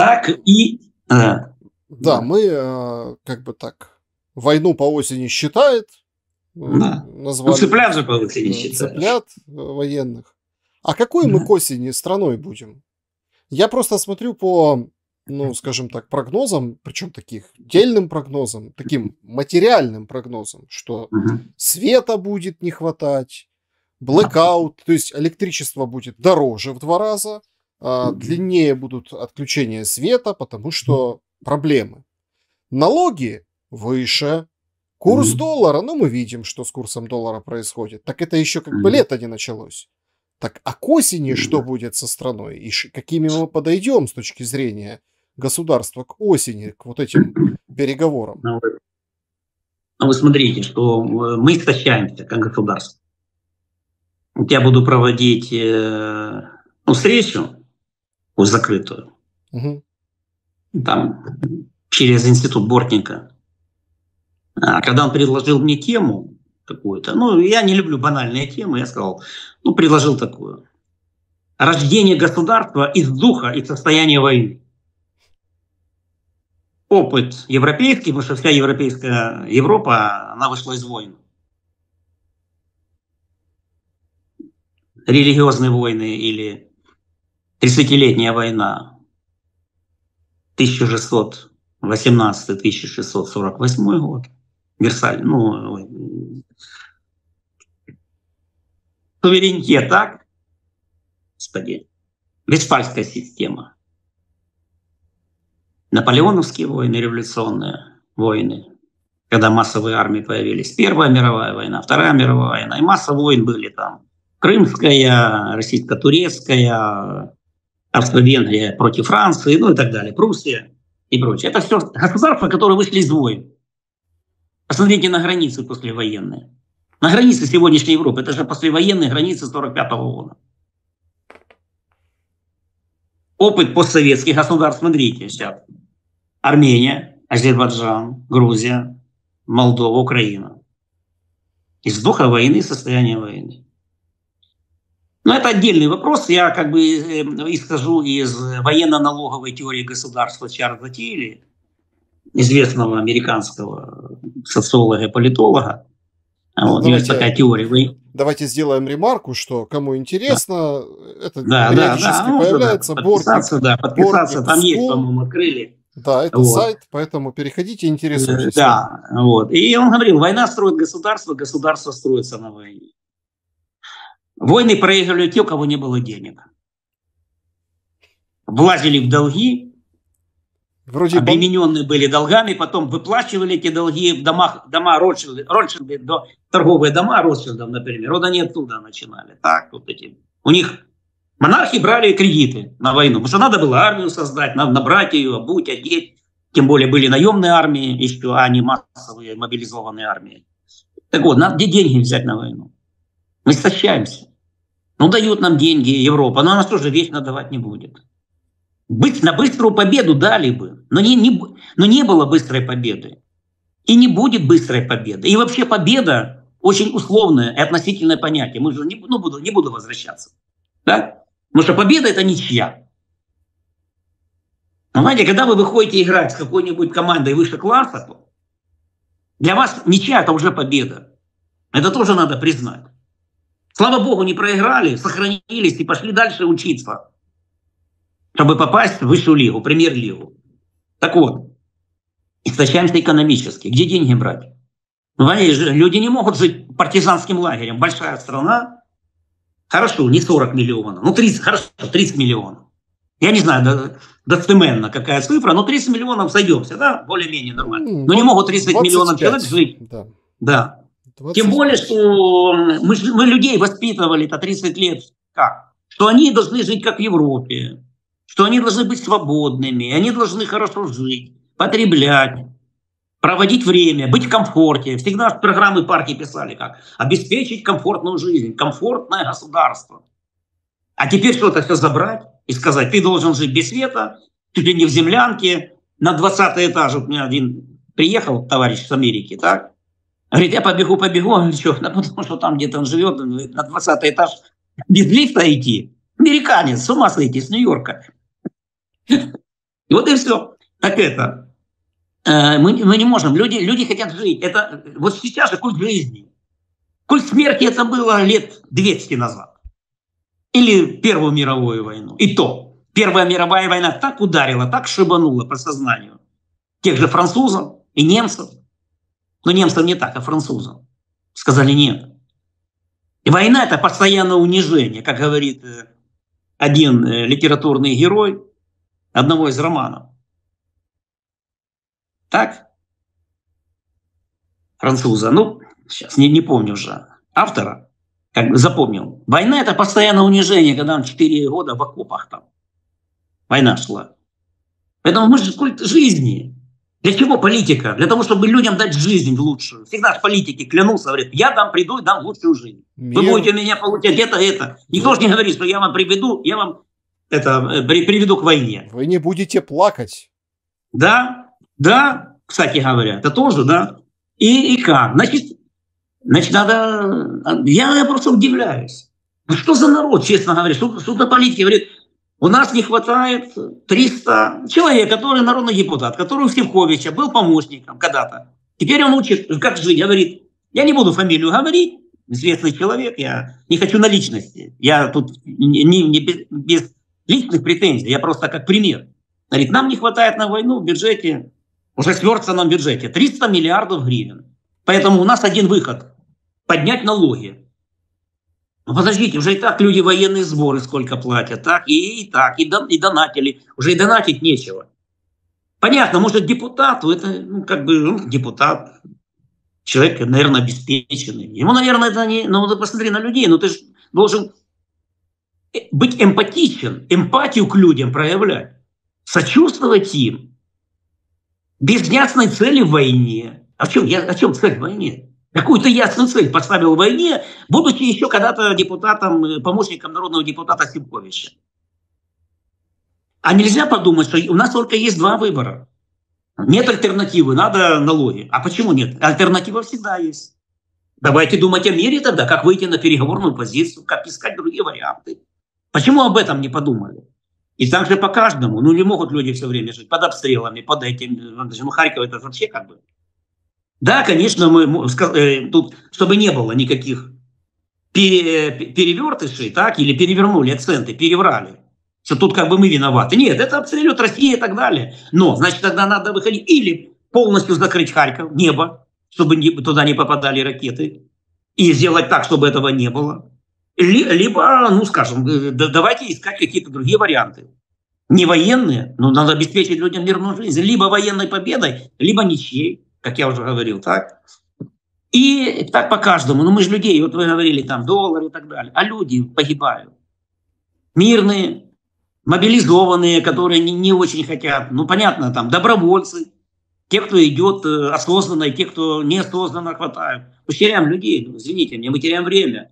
Да, мы войну по осени считает. Назвали цыплят же по осени считают. Цыплят военных. А какой мы к осени страной будем? Я просто смотрю по, прогнозам, причем дельным прогнозам, таким материальным прогнозам, что света будет не хватать, блэкаут, то есть электричество будет дороже в 2 раза, длиннее будут отключения света, потому что проблемы. Налоги выше. Курс доллара, мы видим, что с курсом доллара происходит. Так это еще лето не началось. Так, а к осени что будет со страной? И какими мы подойдем с точки зрения государства к осени, к вот этим переговорам? Вы смотрите, что мы истощаемся как государство. Вот я буду проводить встречу, закрытую, там, через институт Бортника. Когда он предложил мне тему какую-то, я не люблю банальные темы, я сказал, предложил такую. Рождение государства из духа и состояния войны. Опыт европейский, потому что вся европейская Европа, она вышла из войн. Религиозные войны или 30-летняя война 1618-1648 год. Версаль, суверенитет, так? Господи. Вестфальская система. Наполеоновские войны, революционные войны, когда массовые армии появились. Первая мировая война, Вторая мировая война. И масса войн были там. Крымская, российско-турецкая, Австро-Венгрия против Франции, и так далее. Пруссия и прочее. Это все государства, которые вышли из войн. Посмотрите на границы послевоенные. На границы сегодняшней Европы. Это же послевоенные границы 1945 года. Опыт постсоветских государств. Смотрите сейчас. Армения, Азербайджан, Грузия, Молдова, Украина. Из духа войны, состояния войны. Но это отдельный вопрос. Я исхожу из военно-налоговой теории государства Чарльза Тилли, известного американского социолога и политолога. Есть такая теория. Давайте сделаем ремарку, что кому интересно, это периодически появляется. Подписаться, там есть, по-моему, открыли. Да, это сайт, поэтому переходите, интересуйтесь. И он говорил, война строит государство, государство строится на войне. Войны проигрывали те, у кого не было денег. Влазили в долги, обремененные были долгами, потом выплачивали эти долги в дома Ротшильды, торговые дома Ротшильдов, например. Вот они оттуда начинали. У них монархи брали кредиты на войну, потому что надо было армию создать, надо набрать ее, обуть, одеть. Тем более были наемные армии еще, а не массовые мобилизованные армии. Так вот, надо где деньги взять на войну? Мы истощаемся. Дают нам деньги Европа, но она тоже вечно давать не будет. На быструю победу дали бы, но не было быстрой победы. И не будет быстрой победы. И вообще победа очень условное и относительное понятие. Мы же не буду возвращаться. Да? Потому что победа – это ничья. Понимаете, когда вы выходите играть с какой-нибудь командой выше класса, то для вас ничья – это уже победа. Это тоже надо признать. Слава Богу, не проиграли, сохранились и пошли дальше учиться, чтобы попасть в высшую лигу, премьер-лигу. Так вот, истощаемся экономически. Где деньги брать? Люди не могут жить партизанским лагерем. Большая страна. Хорошо, не 40 миллионов. 30 миллионов. Я не знаю достеменно какая цифра, но 30 миллионов сойдемся, да? Более-менее нормально. Но не могут 30 миллионов человек жить. Да. 25. Тем более, что мы людей воспитывали 30 лет. Как? Что они должны жить как в Европе. Что они должны быть свободными. Они должны хорошо жить, потреблять, проводить время, быть в комфорте. Всегда программы партии писали как? Обеспечить комфортную жизнь, комфортное государство. А теперь что-то все забрать и сказать, ты должен жить без света, чуть ли не в землянке, на 20-й этаж. Вот у меня один приехал товарищ с Америки, так? Говорит, я побегу, потому что там где-то он живет, на 20 этаж без лифта идти. Американец, с ума сойти, с Нью-Йорка. И вот и все. Так это. Мы не можем. Люди хотят жить. Это вот сейчас же культ жизни. Культ смерти это было лет 200 назад. Или Первую мировую войну. И то. Первая мировая война так ударила, так шибанула по сознанию тех же французов и немцев. Но немцев не так, а французов. Сказали нет. И война – это постоянное унижение, как говорит один литературный герой одного из романов. Так? Француза. Сейчас не помню уже автора. как бы запомнил. Война – это постоянное унижение, когда он 4 года в окопах там. Война шла. Поэтому мы же культ жизни. Для чего политика? Для того, чтобы людям дать жизнь лучшую. Всегда в политике клянутся, говорят, я приду и дам лучшую жизнь. Вы будете у меня получать это. Никто же не говорит, что я вам приведу к войне. Вы не будете плакать. Да, кстати говоря, это тоже, да. И как? Значит, надо... Я просто удивляюсь. Что за народ, честно говоря? Суд на политике говорит, у нас не хватает 300 человек, который народный депутат, который у Севковича был помощником когда-то. Теперь он учит, как жить. Говорит, я не буду фамилию говорить, известный человек, я не хочу на личности. Я тут без личных претензий, я просто как пример. Говорит, нам не хватает на войну в бюджете, уже сверстанном бюджете, 300 миллиардов гривен. Поэтому у нас один выход – поднять налоги. Ну, подождите, уже и так люди военные сборы сколько платят, так, и донатили. Уже и донатить нечего. Понятно, может, депутату, это, депутат, человек, наверное, обеспеченный. Ему, наверное, это не... Ну, ты посмотри на людей, ты же должен быть эмпатичен, эмпатию к людям проявлять, сочувствовать им. Без ясной цели в войне. О чем цель в войне? Какую-то ясную цель поставил в войне, будучи еще когда-то депутатом, помощником народного депутата Севковича. А нельзя подумать, что у нас только есть 2 выбора. Нет альтернативы, надо налоги. А почему нет? Альтернатива всегда есть. Давайте думать о мире тогда, как выйти на переговорную позицию, как искать другие варианты. Почему об этом не подумали? И так же по каждому. Не могут люди все время жить под обстрелами, под этим. Харьков это вообще как бы... Да, конечно, мы тут, чтобы не было никаких перевертышей, так, или перевернули акценты, переврали, что тут как бы мы виноваты. Нет, это обстреливает Россия и так далее. Но, значит, тогда надо выходить или полностью закрыть Харьков, небо, чтобы туда не попадали ракеты, и сделать так, чтобы этого не было. Либо, давайте искать какие-то другие варианты. Не военные, но надо обеспечить людям мирную жизнь. Либо военной победой, либо ничьей. Как я уже говорил, так? И так по каждому. Мы же людей, вот вы говорили, там, доллар и так далее. А люди погибают. Мирные, мобилизованные, которые не очень хотят. Понятно, там, добровольцы. Те, кто идет осознанно, и те, кто неосознанно хватают. Мы теряем людей, извините меня, мы теряем время.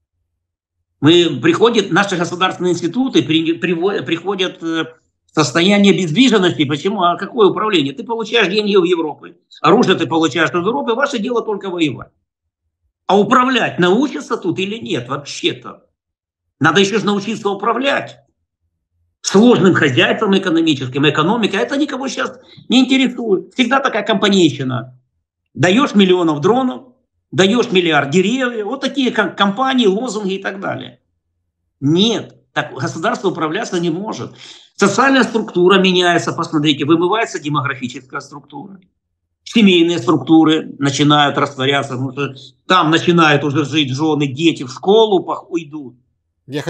Приходят наши государственные институты, приходят... Состояние бездвижности. Почему? А какое управление? Ты получаешь деньги в Европе, оружие ты получаешь в Европе, ваше дело только воевать. А управлять научатся тут или нет вообще-то? Надо еще научиться управлять сложным хозяйством экономическим, экономикой. Это никого сейчас не интересует. Всегда такая компанейщина. Даешь миллионов дронов, даешь миллиард деревьев. Вот такие компании, лозунги и так далее. Нет. Так государство управляться не может. Социальная структура меняется, посмотрите, вымывается демографическая структура. Семейные структуры начинают растворяться, потому что там начинают уже жить жены, дети, в школу уйдут. Я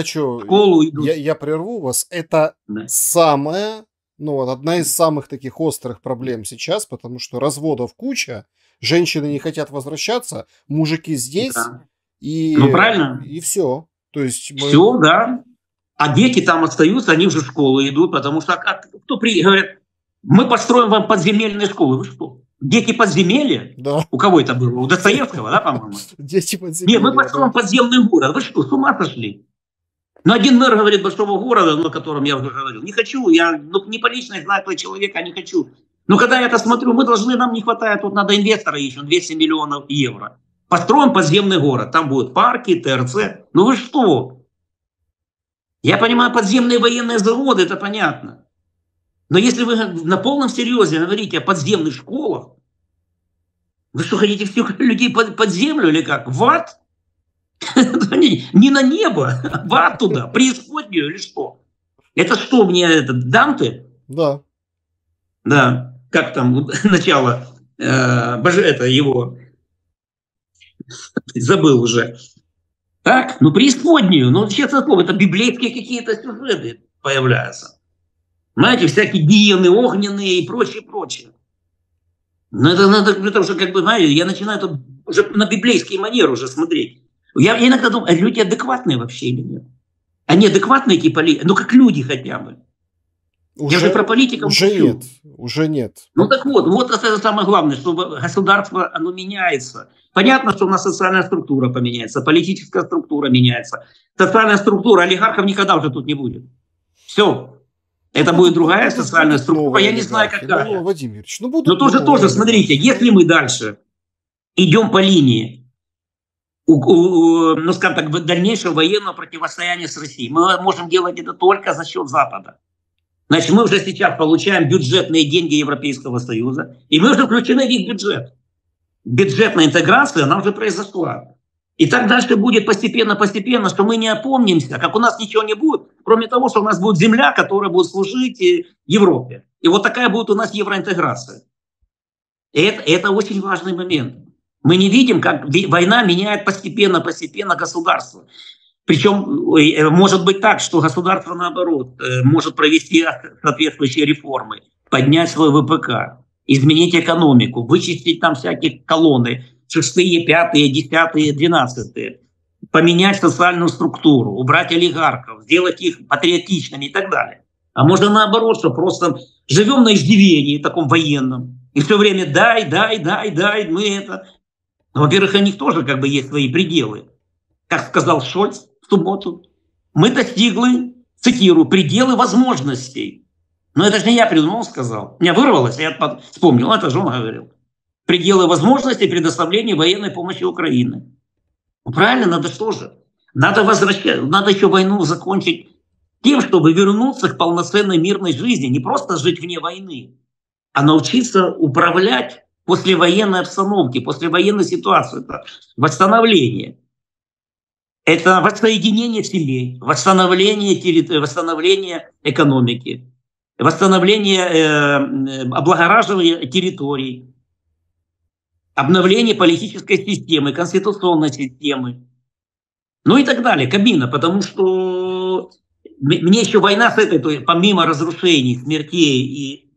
прерву вас. Это самая, одна из самых таких острых проблем сейчас, потому что разводов куча, женщины не хотят возвращаться, мужики здесь, и правильно. И все. То есть все, да. А дети там остаются, они уже в школу идут, потому что говорят, мы построим вам подземельные школы. Вы что? Дети подземелья? Да. У кого это было? У Достоевского, да, по-моему? Дети подземелья. Нет, мы построим подземный город. Вы что, с ума сошли? Один мэр говорит большого города, о котором я уже говорил, не хочу, я не по личной знаю этого человека, не хочу. Но когда я это смотрю, нам не хватает, тут надо инвестора еще, 200 миллионов евро. Построим подземный город, там будут парки, ТРЦ. Вы что? Я понимаю, подземные военные заводы, это понятно. Но если вы на полном серьезе говорите о подземных школах, вы что, хотите всех людей под землю или как? В ад? Не на небо, в ад туда, преисподнюю или что? Это что, мне Данте? Да. Да, как там начало, его, забыл уже. Так, преисподнюю, честно слово, это библейские какие-то сюжеты появляются. Знаете, всякие гиены огненные и прочее. Но это уже знаете, я начинаю уже на библейский манер уже смотреть. Я иногда думаю, люди адекватные вообще или нет? Они адекватные, эти политики? Ну, как люди хотя бы. Я же про политиков уже молчу. нет, уже нет. Ну так вот это самое главное, чтобы государство, оно меняется. Понятно, что у нас социальная структура поменяется, политическая структура меняется. Социальная структура олигархов никогда уже тут не будет. Все. Это будет другая социальная структура, я не знаю какая. Ну, Вадим Юрьевич, ну будут Но тоже, смотрите, если мы дальше идем по линии, ну скажем так, дальнейшего военного противостояния с Россией, мы можем делать это только за счет Запада. Значит, мы уже сейчас получаем бюджетные деньги Европейского Союза, и мы уже включены в их бюджет. Бюджетная интеграция, она уже произошла. И так дальше будет постепенно, что мы не опомнимся, как у нас ничего не будет, кроме того, что у нас будет земля, которая будет служить Европе. И вот такая будет у нас евроинтеграция. И это очень важный момент. Мы не видим, как война меняет постепенно государство. Причем может быть так, что государство, наоборот, может провести соответствующие реформы, поднять свой ВПК, изменить экономику, вычистить там всякие колонны, 6-е, 5-е, 10-е, 12-е, поменять социальную структуру, убрать олигархов, сделать их патриотичными и так далее. А можно наоборот, что просто живем на иждивении таком военном, и все время дай, мы это. Но, во-первых, у них тоже как бы есть свои пределы. Как сказал Шольц в субботу, мы достигли, цитирую, пределы возможностей. Но это же не я придумал, сказал. Меня вырвалось, я вспомнил, это же он говорил. Пределы возможностей предоставления военной помощи Украине. Ну, правильно, надо что же? Надо возвращать, надо еще войну закончить тем, чтобы вернуться к полноценной мирной жизни. Не просто жить вне войны, а научиться управлять послевоенной обстановки, послевоенной ситуации. Это восстановление. Это воссоединение семей, восстановление экономики, восстановление, облагораживание территорий, обновление политической системы, конституционной системы, ну и так далее, кабина, потому что мне еще война с этой, то есть помимо разрушений, смертей и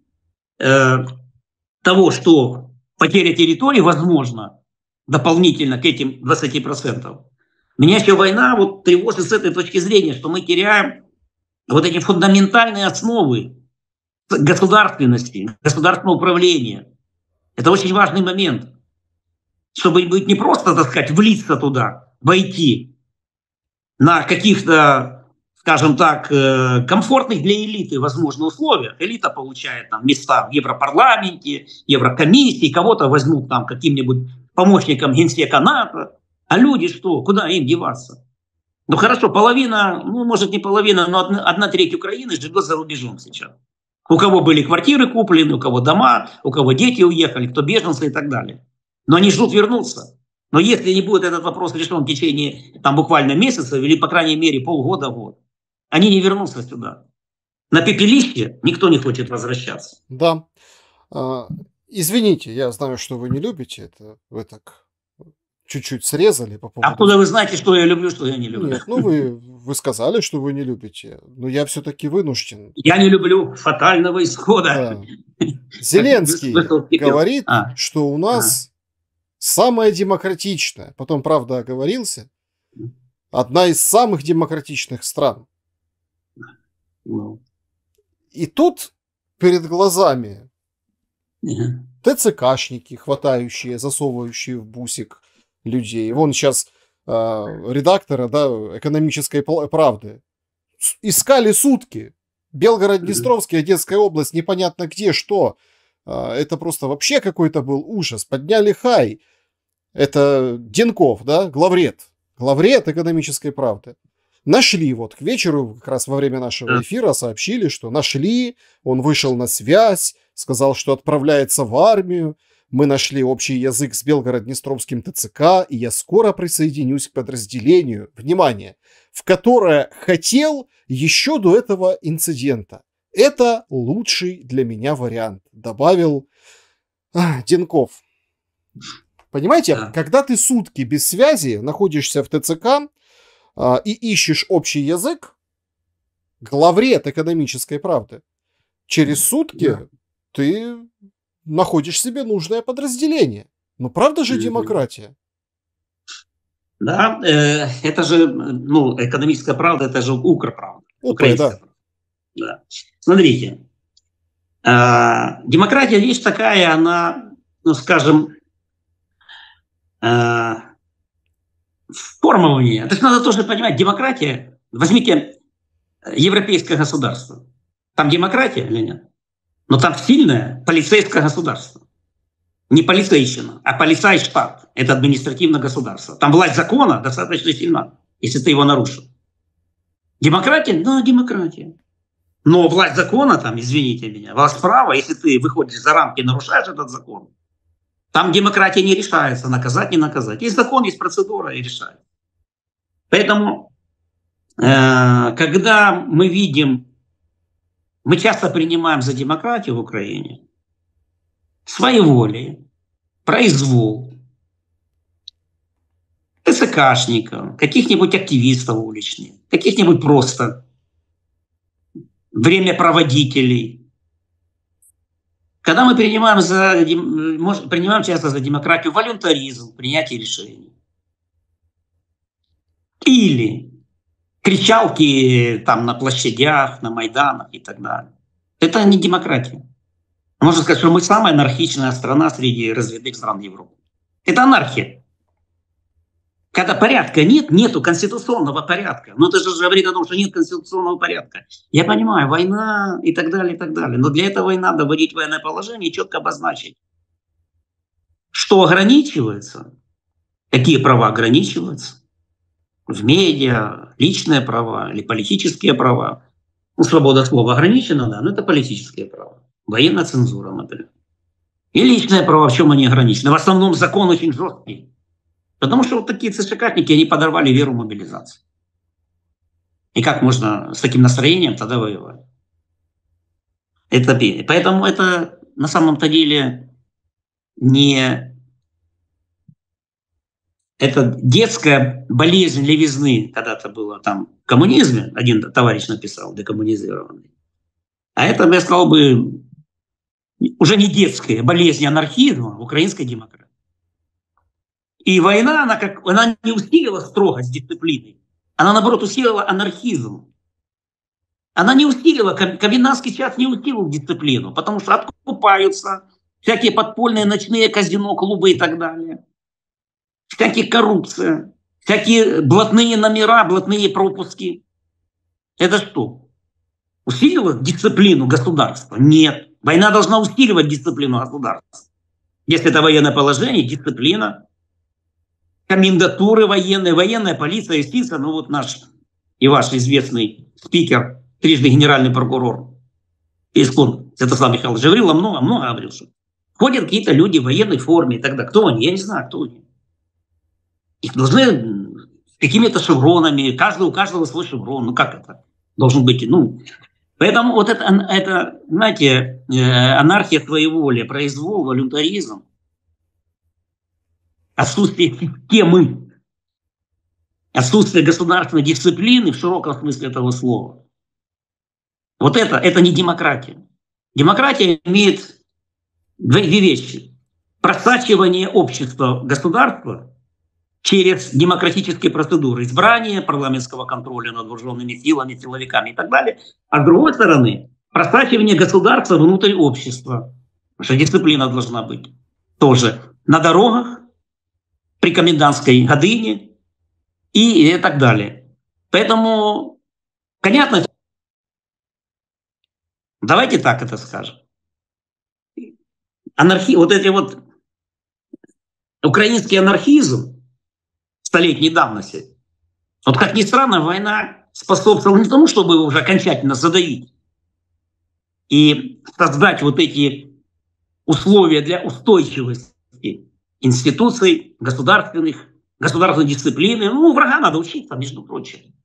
того, что потеря территории возможна дополнительно к этим 20%, меня еще война вот тревожит с этой точки зрения, что мы теряем вот эти фундаментальные основы государственности, государственного управления. Это очень важный момент. Чтобы быть не просто, так сказать, влиться туда, войти на каких-то, скажем так, комфортных для элиты, возможно, условиях. Элита получает там места в Европарламенте, Еврокомиссии, кого-то возьмут там каким-нибудь помощником генсека НАТО. А люди что? Куда им деваться? Ну хорошо, половина, ну может не половина, но 1/3 Украины живет за рубежом сейчас. У кого были квартиры куплены, у кого дома, у кого дети уехали, кто беженцы и так далее. Но они ждут вернуться. Но если не будет этот вопрос решен в течение там, буквально месяца или, по крайней мере, полгода-год, они не вернутся сюда. На пепелище никто не хочет возвращаться. Да. Извините, я знаю, что вы не любите это. Вы так чуть-чуть срезали по поводу... Откуда вы знаете, что я люблю, что я не люблю? Нет, ну вы сказали, что вы не любите, но я все-таки вынужден. Я не люблю фатального исхода. Да. Зеленский говорит, что у нас самая демократичная, потом, правда, оговорился, одна из самых демократичных стран. И тут перед глазами ТЦКшники, хватающие, засовывающие в бусик людей. Вон сейчас редактора, да, «Экономической правды» искали сутки. Белгород-Днестровский, Одесская область, непонятно где, что. Это просто вообще какой-то был ужас. Подняли хай. Это Денков, да, главред «Экономической правды». Нашли вот к вечеру, как раз во время нашего эфира, сообщили, что нашли, он вышел на связь, сказал, что отправляется в армию. Мы нашли общий язык с Белгород-Днестровским ТЦК, и я скоро присоединюсь к подразделению, внимание, в которое хотел еще до этого инцидента. Это лучший для меня вариант, добавил Денков. Понимаете, когда ты сутки без связи находишься в ТЦК и ищешь общий язык, главред «Экономической правды», через сутки ты находишь себе нужное подразделение. Ну, правда же демократия? Да, это же, ну, «Экономическая правда», это же «Укрправда». Да. Да. Смотрите, демократия вещь такая, она, ну, скажем, формование. То есть надо тоже понимать, демократия, возьмите европейское государство, там демократия или нет? Но там сильное полицейское государство. Не полицейщина, а полицайштат. Это административное государство. Там власть закона достаточно сильна, если ты его нарушил. Демократия? Да, демократия. Но власть закона там, извините меня, власть права, если ты выходишь за рамки и нарушаешь этот закон, там демократия не решается, наказать, не наказать. Есть закон, есть процедура и решает. Поэтому, когда мы видим, мы часто принимаем за демократию в Украине своеволие, произвол, ТСКшников, каких-нибудь активистов уличных, каких-нибудь просто времяпроводителей. Когда мы принимаем часто за демократию волюнтаризм, принятие решений. Или кричалки там на площадях, на Майданах и так далее. Это не демократия. Можно сказать, что мы самая анархичная страна среди развитых стран Европы. Это анархия. Когда порядка нет, нету конституционного порядка. Но это же говорит о том, что нет конституционного порядка. Я понимаю, война и так далее, и так далее. Но для этого и надо вводить военное положение и четко обозначить, что ограничивается, какие права ограничиваются. В медиа, личные права или политические права. Ну, свобода слова ограничена, да, но это политические права. Военная цензура, например. И личные права, в чем они ограничены? В основном закон очень жесткий. Потому что вот такие ЦШКшники, они подорвали веру в мобилизацию. И как можно с таким настроением тогда воевать? Поэтому это на самом-то деле не... Это детская болезнь левизны, когда-то было там в коммунизме, один товарищ написал, декоммунизированный. А это, я сказал бы, уже не детская болезнь анархизма в украинской демократии. И война, она не усилила строгость дисциплины, она, наоборот, усилила анархизм. Она не усилила, комендантский час не усилил дисциплину, потому что откупаются всякие подпольные ночные казино, клубы и так далее. Всякие коррупция, всякие блатные номера, блатные пропуски. Это что? Усилило дисциплину государства? Нет. Война должна усиливать дисциплину государства. Если это военное положение, дисциплина, комендатуры военные, военная полиция, юстиция, ну вот наш и ваш известный спикер, трижды генеральный прокурор Пескун, Святослав Михайлович говорил, много говорил, что ходят какие-то люди в военной форме, и тогда кто они? Я не знаю, кто они. Их должны какими-то шевронами, у каждого свой шеврон. Ну как это должен быть? Ну, поэтому вот это, знаете, анархия своеволия, произвол, волюнтаризм, отсутствие системы, отсутствие государственной дисциплины в широком смысле этого слова. Вот это не демократия. Демократия имеет две вещи. Просачивание общества в государство через демократические процедуры, избрание парламентского контроля над вооруженными силами, силовиками и так далее. А с другой стороны, просачивание государства внутрь общества. Потому что дисциплина должна быть тоже на дорогах, при комендантской године и так далее. Поэтому, понятно, давайте так это скажем. Вот эти вот украинский анархизм столетней давности. Вот как ни странно, война способствовала не тому, чтобы его уже окончательно задавить и создать вот эти условия для устойчивости институций, государственной дисциплины. Ну, врага надо учиться, между прочим.